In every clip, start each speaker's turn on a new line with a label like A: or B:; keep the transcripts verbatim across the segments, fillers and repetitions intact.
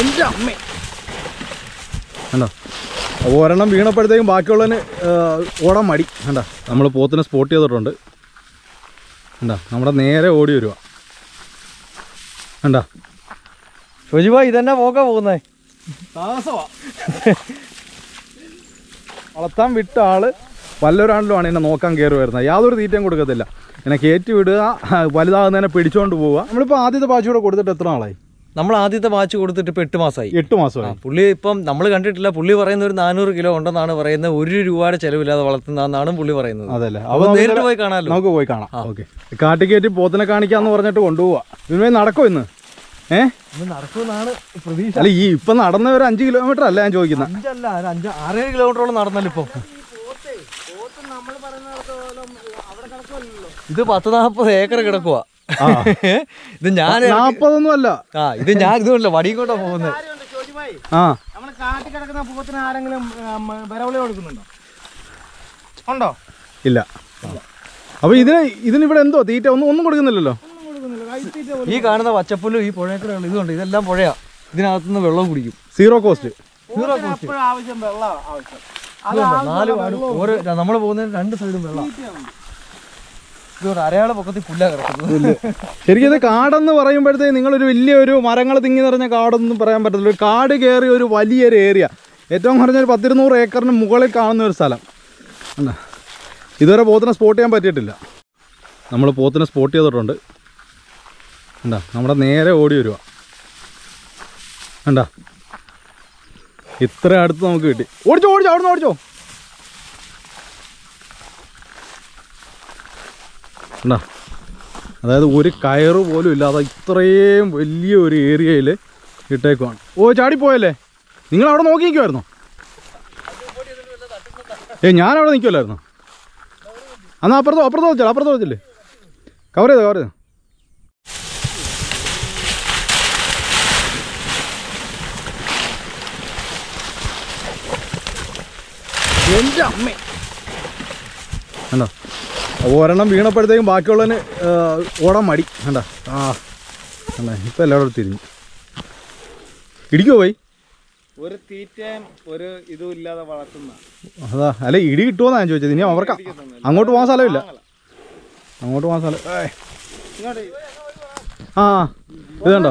A: എൻ്റെ അമ്മ കണ്ടോ. അപ്പോൾ ഒരെണ്ണം വീണപ്പോഴത്തേക്കും ബാക്കിയുള്ളതിന് ഓടാൻ മടി. കണ്ടോ, നമ്മൾ പോത്തിനെ സ്പോട്ട് ചെയ്തിട്ടുണ്ട്. കണ്ടോ, നമ്മുടെ നേരെ ഓടി വരുക. കണ്ടോ
B: ഷോജിബാ, ഇതന്നെ പോക്കാ പോകുന്നേ.
A: വളർത്താൻ വിട്ട ആള് വല്ലൊരാളിലുമാണ് എന്നെ നോക്കാൻ കയറി വരുന്നത്. യാതൊരു തീറ്റയും കൊടുക്കത്തില്ല. എന്നെ കയറ്റി വിടുക, വലുതാകുന്നതിനെ പിടിച്ചോണ്ട് പോവുക. നമ്മളിപ്പോൾ ആദ്യത്തെ പാച്ച് കൂടെ കൊടുത്തിട്ട് എത്ര നാളായി?
B: നമ്മൾ ആദ്യത്തെ ബാച്ച് കൊടുത്തിട്ട് ഇപ്പോൾ എട്ട് മാസമായി.
A: എട്ട് മാസമായി.
B: പുള്ളി ഇപ്പം നമ്മൾ കണ്ടിട്ടില്ല. പുള്ളി പറയുന്ന ഒരു നാനൂറ് കിലോ ഉണ്ടെന്നാണ് പറയുന്നത്. ഒരു രൂപയുടെ ചെലവില്ലാതെ വളർത്തുന്നതെന്നാണ് പുള്ളി പറയുന്നത്.
A: അതല്ലേ,
B: അപ്പോൾ നേരിട്ട് പോയി കാണാമല്ലോ. നമുക്ക്
A: പോയി കാണാം. ഓക്കെ, കാട്ടിക്കയറ്റി പോത്തിനെ കാണിക്കാന്ന് പറഞ്ഞിട്ട് കൊണ്ടുപോവാ. ഇതിനുമേ നടക്കും ഇന്ന്? ഏഹ്
B: നടക്കുമെന്നാണ് പ്രതീക്ഷ.
A: അല്ല, ഈ ഇപ്പം നടന്ന ഒരു അഞ്ച് കിലോമീറ്റർ അല്ല ഞാൻ ചോദിക്കുന്നത്.
B: അഞ്ചല്ല, അഞ്ച് ആറേഴ് കിലോമീറ്ററോളം നടന്നല്ലോ ഇപ്പം. ഇത് പത്ത് നാൽപ്പത് ഏക്കർ കിടക്കുക. ഇത് ഞാൻ
A: നാപ്പതൊന്നും അല്ല.
B: ആ ഇത് ഞാൻ ഇതുകൊണ്ടല്ല വടിയും കൊണ്ടാ പോകുന്നത്.
A: ആ
C: കാട്ടി കിടക്കുന്ന പൂത്തിന് ആരെങ്കിലും വിരവിളി കൊടുക്കുന്നുണ്ടോ? ഉണ്ടോ?
A: ഇല്ല. അപ്പൊ ഇതിന് ഇതിനിവിടെ എന്തോ തീറ്റ ഒന്നും ഒന്നും കൊടുക്കുന്നില്ലല്ലോ.
B: ഈ കാണുന്ന പച്ചപ്പുല്ലും ഈ പുഴയൊക്കെ ഇതുണ്ട്. ഇതെല്ലാം പുഴയാ. ഇതിനകത്തുനിന്ന് വെള്ളം കുടിക്കും.
A: Zero cost.
B: Zero cost.
C: ആവശ്യം വെള്ളം ആവശ്യം.
B: നാല് വാർഡ് ഓരോ നമ്മൾ പോകുന്നതിന് രണ്ട് സൈഡും വെള്ളം. അരയാളെ പൊക്കത്തിൽ പുല്ല കിടക്കുന്നത്.
A: ശരിക്കും ഇത് കാടെന്ന് പറയുമ്പോഴത്തേക്ക് നിങ്ങളൊരു വലിയൊരു മരങ്ങൾ തിങ്ങി നിറഞ്ഞ കാടൊന്നും പറയാൻ പറ്റത്തില്ല. ഒരു കാട് കയറി ഒരു വലിയൊരു ഏരിയ, ഏറ്റവും കുറഞ്ഞൊരു പത്തിരുന്നൂറ് ഏക്കറിന് മുകളിൽ കാണുന്ന ഒരു സ്ഥലം. എന്താ ഇതുവരെ പോത്തിനെ സ്പോട്ട് ചെയ്യാൻ പറ്റിയിട്ടില്ല. നമ്മൾ പോത്തിനെ സ്പോട്ട് ചെയ്തിട്ടുണ്ട്. എന്താ നമ്മുടെ നേരെ ഓടി വരുക. എന്താ ഇത്ര അടുത്ത് നമുക്ക് കിട്ടി. ഓടിച്ചോ ഓടിച്ചോ അവിടുന്ന് ഓടിച്ചോ. എന്താ അതായത് ഒരു കയറ് പോലും ഇല്ലാതെ ഇത്രയും വലിയ ഒരു ഏരിയയിൽ ഇട്ടേക്കുവാണ്. ഓ ചാടിപ്പോയല്ലേ. നിങ്ങൾ അവിടെ നോക്കി നിൽക്കുമായിരുന്നോ? ഏ ഞാനവിടെ നിൽക്കുമല്ലായിരുന്നോ? എന്നാൽ അപ്പുറത്തോ അപ്പുറത്തോ വെച്ചാൽ അപ്പുറത്തോ വെച്ചില്ലേ. കവർ ചെയ്തോ കവർ ചെയ്തോ. എൻ്റെ അമ്മ കണ്ടോ. അപ്പോൾ ഒരെണ്ണം വീണപ്പോഴത്തേക്കും ബാക്കിയുള്ളതിന് ഓടാൻ മടി. കണ്ടോ. ആ കണ്ടോ, ഇപ്പം എല്ലാവരും തിരിഞ്ഞു. ഇടിക്കുമോ പോയി?
C: ഒരു തീറ്റയും ഒരു ഇതും ഇല്ലാതെ വളർത്തുന്ന.
A: അതാ അല്ല, ഇടി കിട്ടുമോന്നാണ് ഞാൻ ചോദിച്ചത്. ഇനി അവർക്ക് അങ്ങോട്ട് പോകാൻ സ്ഥലമില്ല. അങ്ങോട്ട് പോകാൻ സ്ഥലം. ആ ഇതുണ്ടോ.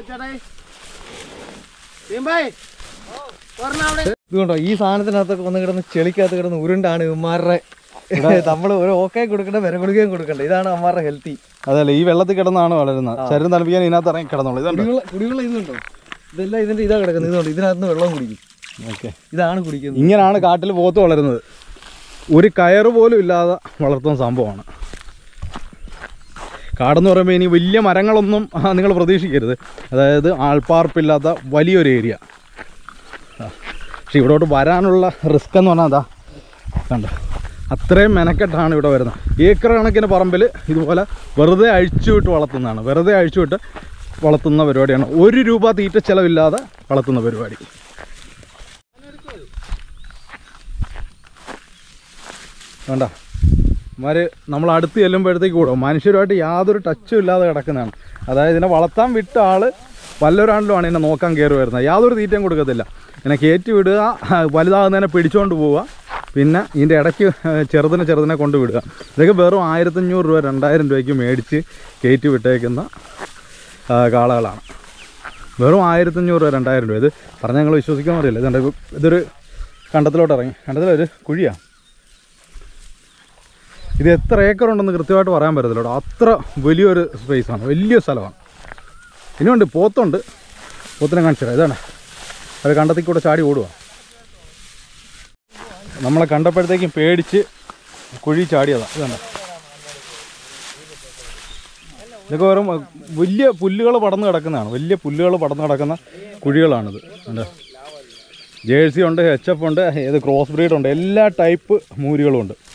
B: ഇതുകൊണ്ടോ ഈ സാധനത്തിനകത്തൊക്കെ വന്ന് കിടന്ന് ചെളിക്കകത്ത് കിടന്ന് ഉരുണ്ടാണ് ഇവന്മാരുടെ. നമ്മൾ ഒരു ഓക്കെ കൊടുക്കണ്ട, വിര കൊടുക്കുകയും കൊടുക്കണ്ട. ഇതാണ് അമ്മമാരുടെ ഹെൽത്തി.
A: അതല്ലേ, ഈ വെള്ളത്തിൽ കിടന്നാണ് വളരുന്നത്. ശരീരം തണുപ്പിക്കാൻ ഇതിനകത്ത് ഇറങ്ങി കിടന്നുള്ളൂ. ഇതുണ്ടോ
B: കുടിവെള്ളം ഇതുണ്ടോ. ഇതെല്ലാം ഇതിന്റെ ഇതാ കിടക്കുന്നത്. ഇതുകൊണ്ട് ഇതിനകത്ത് വെള്ളം കുടിക്കും.
A: ഓക്കെ,
B: ഇതാണ് കുടിക്കുന്നത്.
A: ഇങ്ങനെയാണ് കാട്ടിൽ പോത്ത് വളരുന്നത്. ഒരു കയറ് പോലും ഇല്ലാതെ വളർത്തുന്ന സംഭവമാണ് കാടെന്ന് പറയുമ്പോൾ. ഇനി വലിയ മരങ്ങളൊന്നും നിങ്ങൾ പ്രതീക്ഷിക്കരുത്. അതായത് ആൾപ്പാർപ്പില്ലാത്ത വലിയൊരു ഏരിയ. പക്ഷെ ഇവിടോട്ട് വരാനുള്ള റിസ്ക് എന്ന് പറഞ്ഞാൽ അതാ കണ്ടോ, അത്രയും മെനക്കെട്ടാണ് ഇവിടെ വരുന്നത്. ഏക്കർ കണക്കിന് പറമ്പിൽ ഇതുപോലെ വെറുതെ അഴിച്ചുവിട്ട് വളർത്തുന്നതാണ്. വെറുതെ അഴിച്ചുവിട്ട് വളർത്തുന്ന പരിപാടിയാണ്. ഒരു രൂപ തീറ്റ ചിലവില്ലാതെ വളർത്തുന്ന പരിപാടി. വേണ്ട മാര് നമ്മൾ അടുത്ത് ചെല്ലുമ്പോഴത്തേക്ക് കൂടും. മനുഷ്യരുമായിട്ട് യാതൊരു ടച്ചും ഇല്ലാതെ കിടക്കുന്നതാണ്. അതായത് ഇതിനെ വളർത്താൻ വിട്ട ആൾ വല്ലൊരാളിലുമാണ് എന്നെ നോക്കാൻ കയറി വരുന്നത്. യാതൊരു തീറ്റയും കൊടുക്കത്തില്ല. എന്നെ കയറ്റി വിടുക, വലുതാകുന്നതിനെ പിടിച്ചുകൊണ്ട് പോവുക, പിന്നെ ഇതിൻ്റെ ഇടയ്ക്ക് ചെറുതിനെ ചെറുതിനെ കൊണ്ട് വിടുക. ഇതൊക്കെ വെറും ആയിരത്തഞ്ഞൂറ് രൂപ രണ്ടായിരം രൂപയ്ക്ക് മേടിച്ച് കയറ്റി വിട്ടേക്കുന്ന കാളകളാണ്. വെറും ആയിരത്തഞ്ഞൂറ് രൂപ രണ്ടായിരം രൂപ. ഇത് പറഞ്ഞാൽ ഞങ്ങൾ വിശ്വസിക്കാൻ അറിയില്ല. ഇതുണ്ട്, ഇതൊരു കണ്ടത്തിലോട്ട് ഇറങ്ങി. കണ്ടത്തിലൊരു കുഴിയാണ്. ഇത് എത്ര ഏക്കർ ഉണ്ടെന്ന് കൃത്യമായിട്ട് പറയാൻ പറ്റത്തില്ല കേട്ടോ. അത്ര വലിയൊരു സ്പേസാണ്, വലിയ സ്ഥലമാണ്. ഇനിയുണ്ട് പോത്തുണ്ട്. പോത്തിനെ കാണിച്ചിടാം. ഇതാണ് അത് കണ്ടത്തിൽ കൂടെ ചാടി ഓടുക. നമ്മളെ കണ്ടപ്പോഴത്തേക്കും പേടിച്ച് കുഴി ചാടിയതാണ്. ഇതാണ് ഇതൊക്കെ വെറും വലിയ പുല്ലുകൾ പടന്ന് കിടക്കുന്നതാണ്. വലിയ പുല്ലുകൾ പടന്ന് കിടക്കുന്ന കുഴികളാണിത്. ഉണ്ട് ജേഴ്സി ഉണ്ട്, എച്ച് എഫ് ഉണ്ട്, ഏത് ക്രോസ് ബ്രീഡ് ഉണ്ട്, എല്ലാ ടൈപ്പ് മൂരികളും ഉണ്ട്.